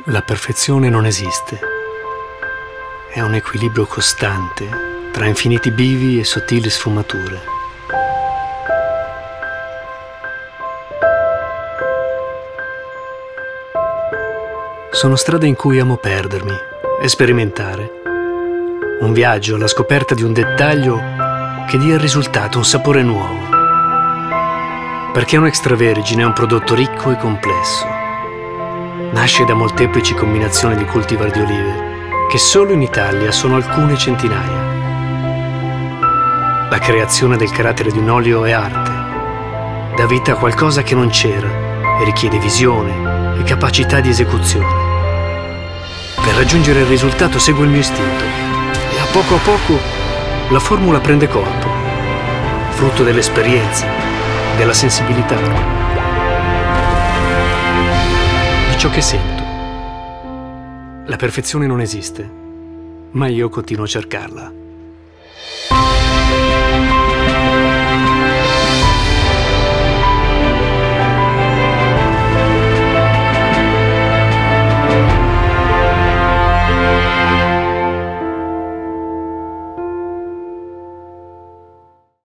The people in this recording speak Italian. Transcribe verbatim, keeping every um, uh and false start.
La perfezione non esiste. È un equilibrio costante tra infiniti bivi e sottili sfumature. Sono strade in cui amo perdermi e sperimentare. Un viaggio alla scoperta di un dettaglio che dia al risultato un sapore nuovo. Perché un extravergine è un prodotto ricco e complesso. Nasce da molteplici combinazioni di cultivar di olive, che solo in Italia sono alcune centinaia. La creazione del carattere di un olio è arte. Dà vita a qualcosa che non c'era e richiede visione e capacità di esecuzione. Per raggiungere il risultato seguo il mio istinto e a poco a poco la formula prende corpo, frutto dell'esperienza, della sensibilità. Ciò che sento. La perfezione non esiste, ma io continuo a cercarla.